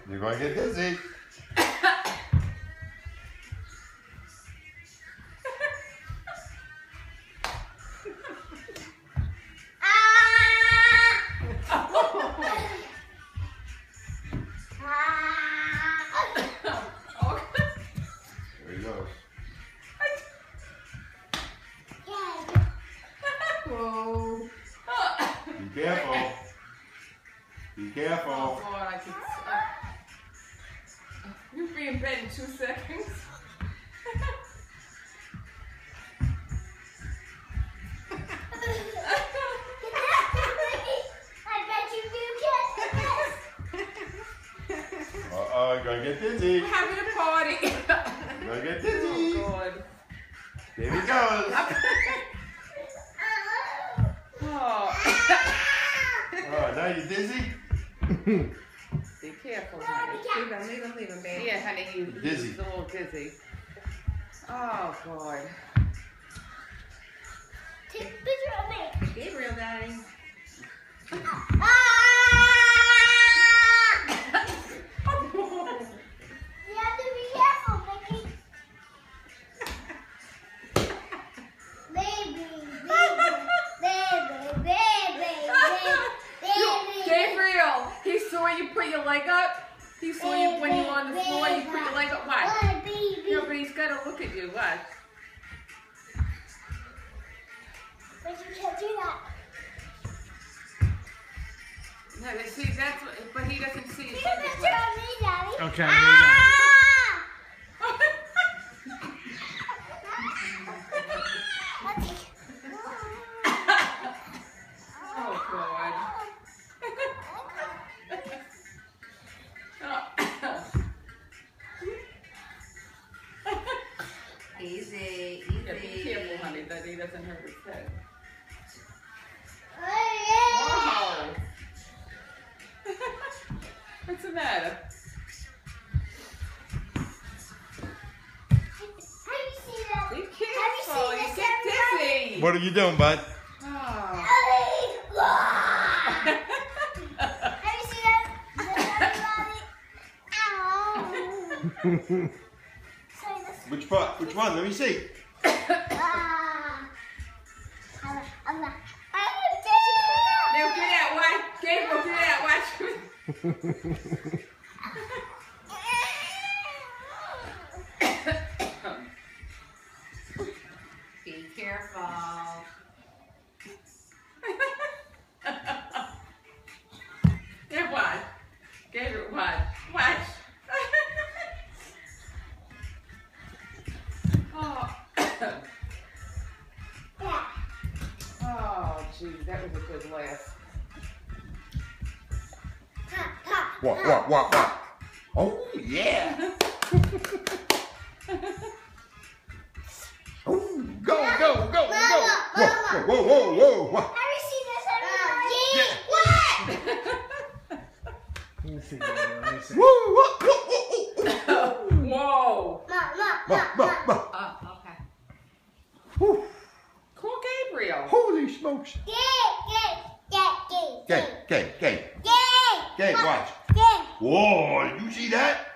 You're going to get dizzy. There he goes. Whoa. Be careful. Be careful. Oh, God, I can... You'll be in bed in 2 seconds. Uh-oh, you're going to get dizzy. We're having a party. You're going to get dizzy. Oh, God. There he goes. Oh. Oh, now you're dizzy? Be careful, honey. Leave him, baby. Yeah, honey, Dizzy. he's a little dizzy. Oh, God. Take a picture of me. Gabriel, Daddy. You have to be careful, Mickey. Gabriel, he saw you put your leg up. He saw you when you were on the floor, you put your leg up. Watch. No, but he's got to look at you. Watch. But you can't do that. No, see, that's what, but he doesn't see Take it. a picture of me, Daddy. Okay, here you go. Oh, God. Easy, Yeah, be easy. careful, honey, that he doesn't hurt his head. Oh, Whoa! What's the matter? Have you seen that? Be Have careful, you you seen get this, dizzy. What are you doing, bud? Oh. Have you seen that? Ow. Sorry, this. Which part? Which one? Let me see. I'm not. Now get out, watch. Gabriel, get out, watch. Be careful. Yeah, watch. Gabriel, watch. Watch. Oh. Oh, gee, that was a good laugh. What? Oh, yeah. Oh, go. Whoa. Have you seen this, everybody? Yeah. Let me see, Gabriel. Let me see. Whoa. Oh, okay. Whew. Call Gabriel. Holy smokes. Gay. Gay, watch. Whoa, did you see that?